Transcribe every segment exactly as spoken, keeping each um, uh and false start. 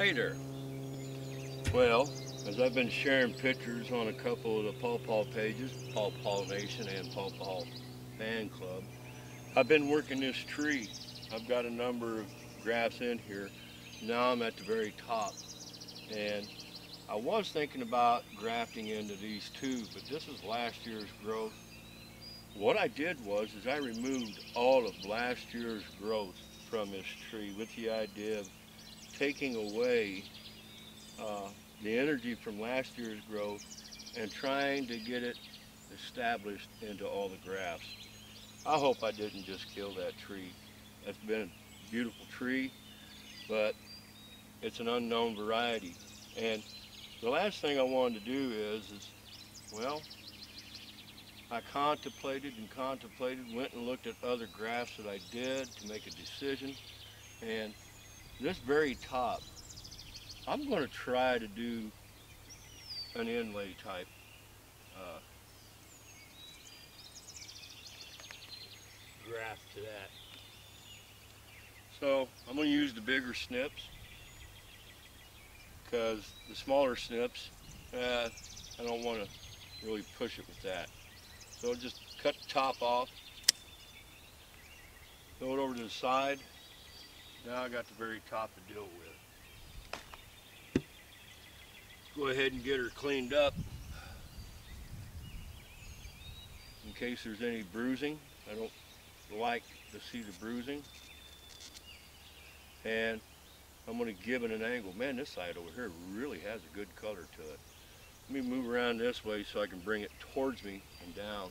Hey there. Well, as I've been sharing pictures on a couple of the Paw pages, Paw Nation and Paw Fan Club, I've been working this tree. I've got a number of grafts in here. Now I'm at the very top. And I was thinking about grafting into these two, but this is last year's growth. What I did was is I removed all of last year's growth from this tree with the idea of taking away uh, the energy from last year's growth and trying to get it established into all the grafts. I hope I didn't just kill that tree. It's been a beautiful tree, but it's an unknown variety. And the last thing I wanted to do is, is well, I contemplated and contemplated, went and looked at other grafts that I did to make a decision. And this very top, I'm going to try to do an inlay type uh, graft to that. So I'm going to use the bigger snips because the smaller snips, uh, I don't want to really push it with that. So I'll just cut the top off, throw it over to the side. Now I got the very top to deal with. Go ahead and get her cleaned up in case there's any bruising. I don't like to see the bruising. And I'm going to give it an angle. Man, this side over here really has a good color to it. Let me move around this way so I can bring it towards me and down.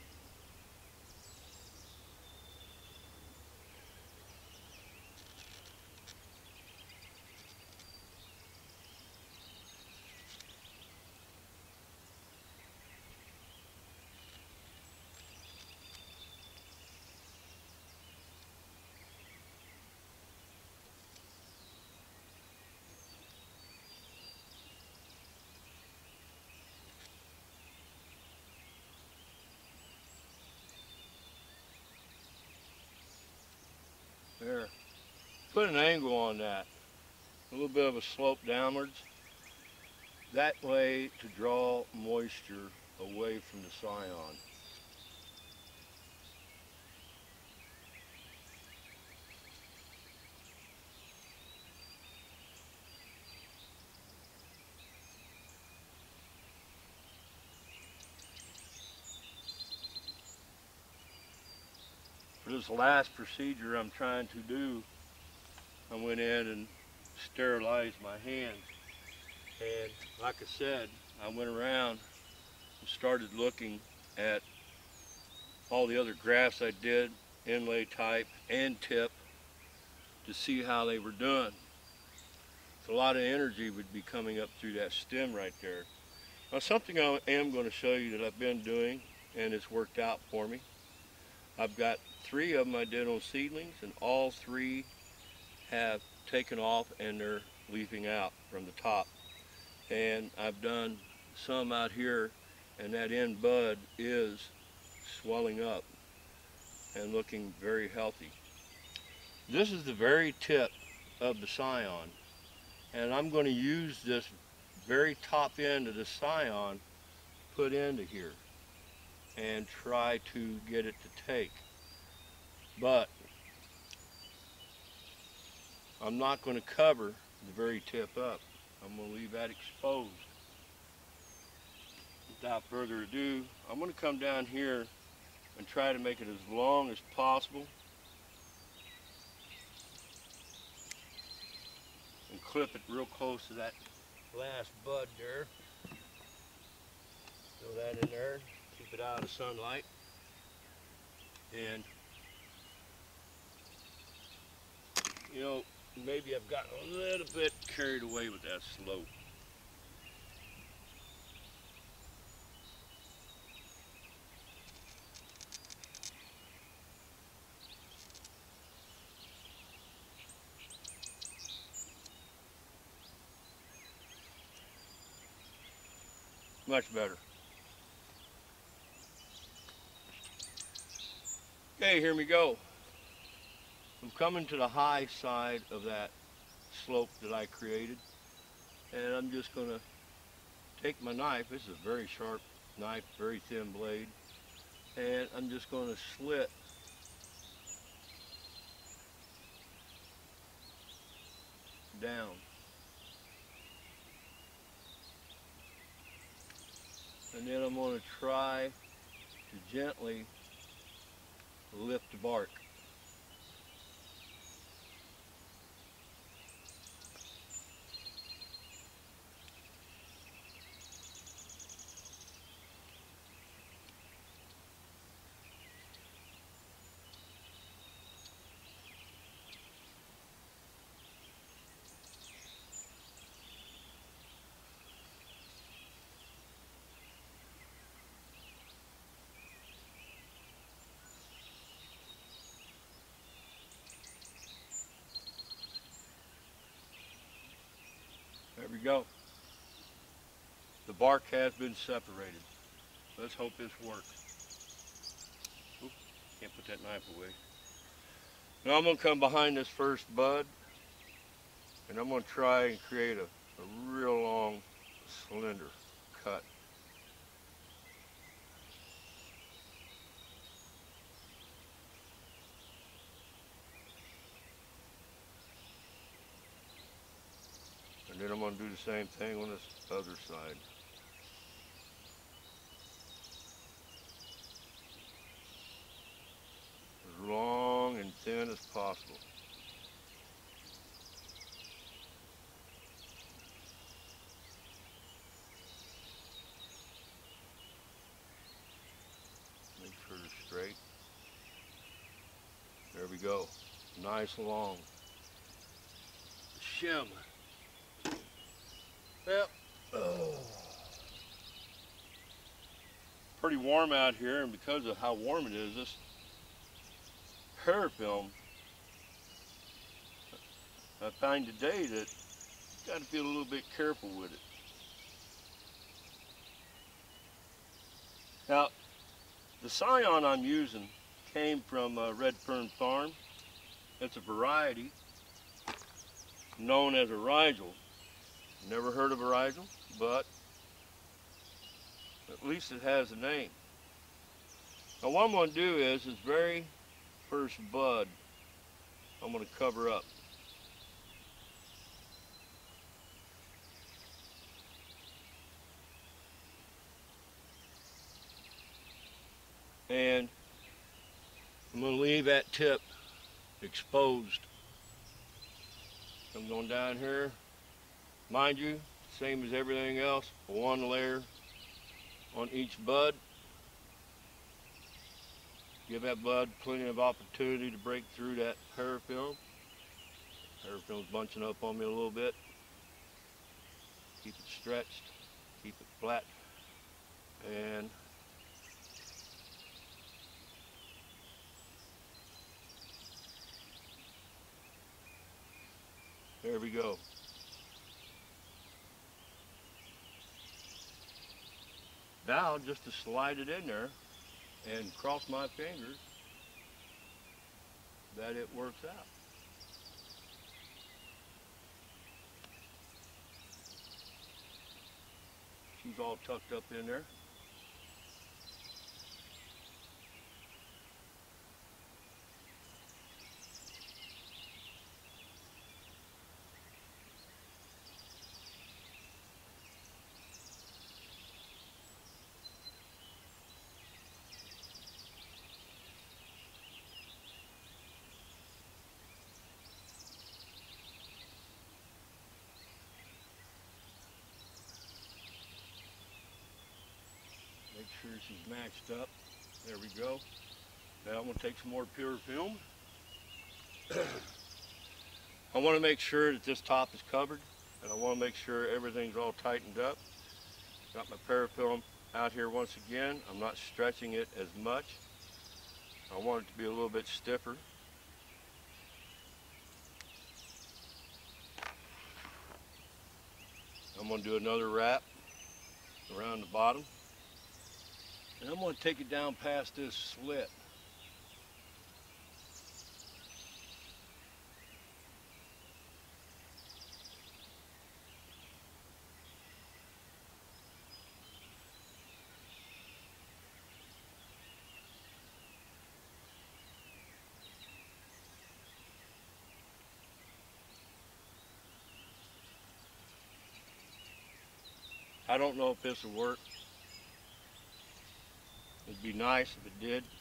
There. Put an angle on that. A little bit of a slope downwards. That way to draw moisture away from the sion. For this last procedure I'm trying to do, I went in and sterilized my hands. And like I said, I went around and started looking at all the other grafts I did, inlay type and tip, to see how they were doing. So a lot of energy would be coming up through that stem right there. Now something I am going to show you that I've been doing and it's worked out for me. I've got three of them I did on seedlings, and all three have taken off and they're leafing out from the top. And I've done some out here, and that end bud is swelling up and looking very healthy. This is the very tip of the sion, and I'm going to use this very top end of the sion put into here and try to get it to take. But I'm not going to cover the very tip up. I'm going to leave that exposed. Without further ado, I'm going to come down here and try to make it as long as possible and clip it real close to that last bud there. Throw that in there, keep it out of sunlight. And you know, maybe I've gotten a little bit carried away with that slope. Much better. Okay, here we go. I'm coming to the high side of that slope that I created. And I'm just going to take my knife. This is a very sharp knife, very thin blade. And I'm just going to slit down. And then I'm going to try to gently lift the bark. There we go. The bark has been separated. Let's hope this works. Oop, can't put that knife away. Now I'm going to come behind this first bud, and I'm going to try and create a, a real long, slender cut. And then I'm going to do the same thing on this other side. As long and thin as possible. Make sure they're straight. There we go. Nice long shim. Yep. Oh. Pretty warm out here, and because of how warm it is, this parafilm, I find today that you got to be a little bit careful with it. Now, the sion I'm using came from uh, Red Fern Farm. It's a variety known as a rigel. Never heard of a rigel, but at least it has a name. Now what I'm going to do is, this very first bud, I'm going to cover up. And I'm going to leave that tip exposed. I'm going down here. Mind you, same as everything else, one layer on each bud. Give that bud plenty of opportunity to break through that parafilm. Parafilm's bunching up on me a little bit. Keep it stretched, keep it flat, and there we go. Now, just to slide it in there and cross my fingers that it works out. She's all tucked up in there. Make sure she's matched up. There we go. Now I'm going to take some more pure film. I want to make sure that this top is covered, and I want to make sure everything's all tightened up. Got my parafilm out here once again. I'm not stretching it as much. I want it to be a little bit stiffer. I'm going to do another wrap around the bottom. And I'm going to take it down past this slit. I don't know if this will work. It'd be nice if it did.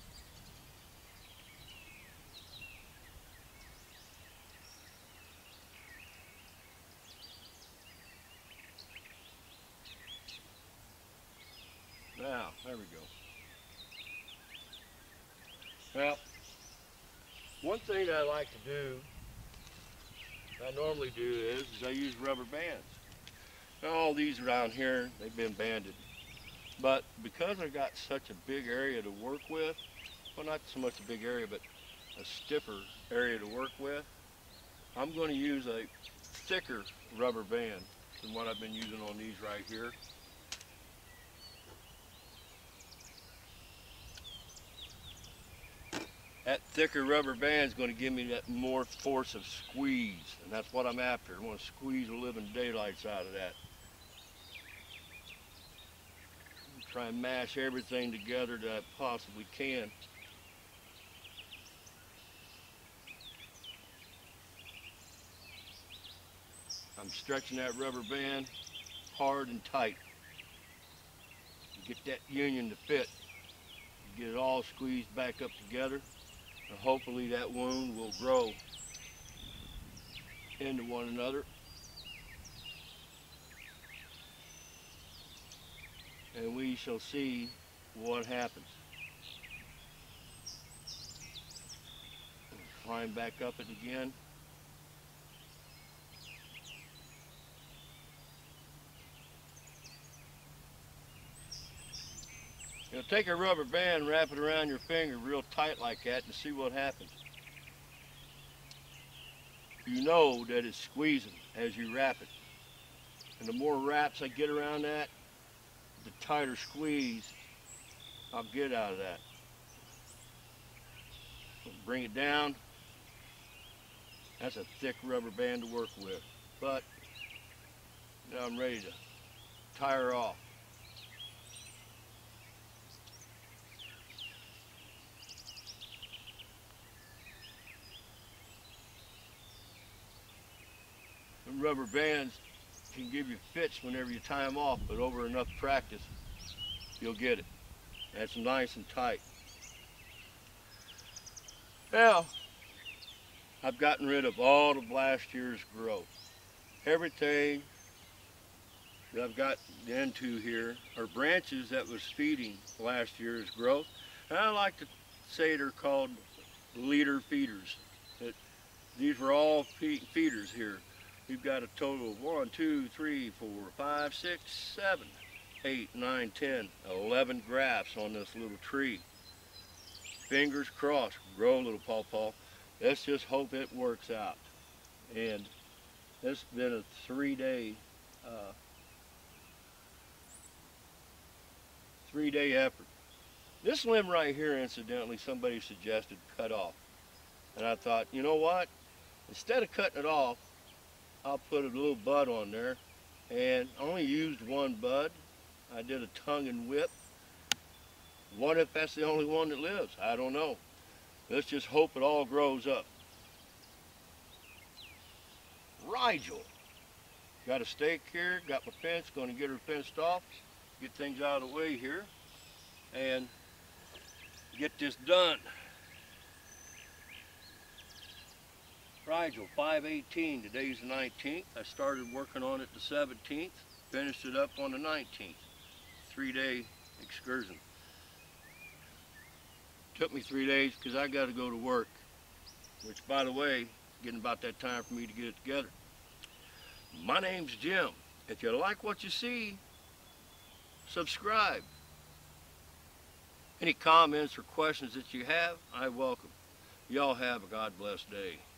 Now, there we go. Now, one thing that I like to do, I normally do is, is I use rubber bands. Now all these around here, they've been banded. But because I've got such a big area to work with, well, not so much a big area, but a stiffer area to work with, I'm going to use a thicker rubber band than what I've been using on these right here. That thicker rubber band is going to give me that more force of squeeze, and that's what I'm after. I want to squeeze the living daylights out of that. Try and mash everything together that I possibly can. I'm stretching that rubber band hard and tight. You get that union to fit. You get it all squeezed back up together, and hopefully that wound will grow into one another. And we shall see what happens. Climb back up it again. You know, take a rubber band, wrap it around your finger real tight like that, and see what happens. You know that it's squeezing as you wrap it. And the more wraps I get around that, the tighter squeeze I'll get out of that. Bring it down. That's a thick rubber band to work with. But now I'm ready to tie her off. And rubber bands can give you fits whenever you tie them off, but over enough practice, you'll get it. That's nice and tight. Now, I've gotten rid of all of last year's growth. Everything that I've got into here are branches that was feeding last year's growth. And I like to say they're called leader feeders. That these were all feeders here. We've got a total of one, two, three, four, five, six, seven, eight, nine, ten, eleven grafts on this little tree. Fingers crossed, grow, little pawpaw. Let's just hope it works out. And this has been a three-day, uh, three-day effort. This limb right here, incidentally, somebody suggested cut off. And I thought, you know what? Instead of cutting it off, I'll put a little bud on there, and I only used one bud. I did a tongue and whip. What if that's the only one that lives? I don't know. Let's just hope it all grows up. Rigel. Got a stake here, got my fence, going to get her fenced off, get things out of the way here, and get this done. Rigel five eighteen, today's the nineteenth. I started working on it the seventeenth, finished it up on the nineteenth. Three-day excursion. Took me three days because I got to go to work, which, by the way, getting about that time for me to get it together. My name's Jim. If you like what you see, subscribe. Any comments or questions that you have, I welcome. Y'all have a God bless day.